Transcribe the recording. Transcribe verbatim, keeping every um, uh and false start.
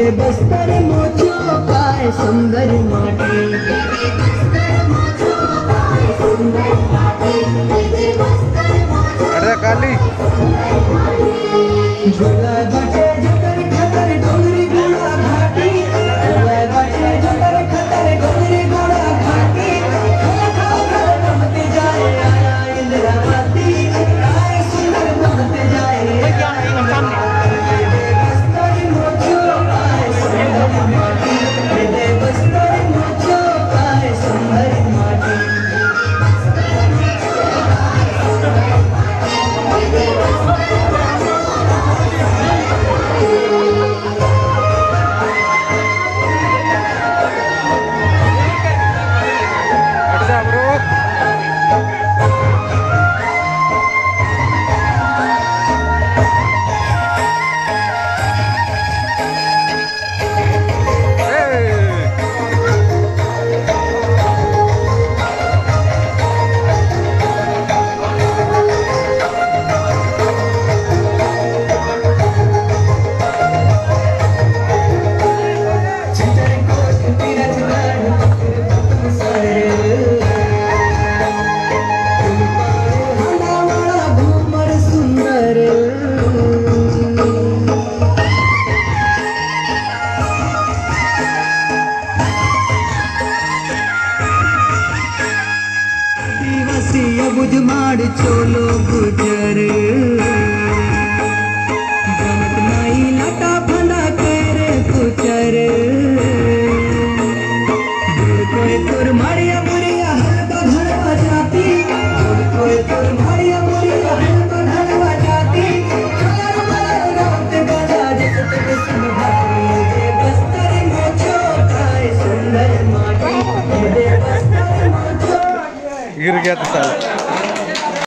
बस्तर मोचो पाए सुंदर माटी काली झूला बटे जकर खतर डोंगरी घोड़ा घाटी झूला बटे जकर खतर डोंगरी घोड़ा घाटी खला खला खला रमते जाए आया इंद्रावती आए सुंदर रमते जाए बस्तर मोचो पाए सुंदर माटी बस्तर मोचो पाए सुंदर माटी बुझ माड़ चोलो गुजर जनत नाई लटा फंदा करे कुचर कोई तुर मारिया मुरिया हल्का धरवा जाती कोई तुर मारिया मुरिया हल्का धरवा जाती कलर मलर रात गदा जगत किस्म भाती दे बस्तर मोचो पाए सुंदर माटी दे बस्तर मोचो गिर गया तो साल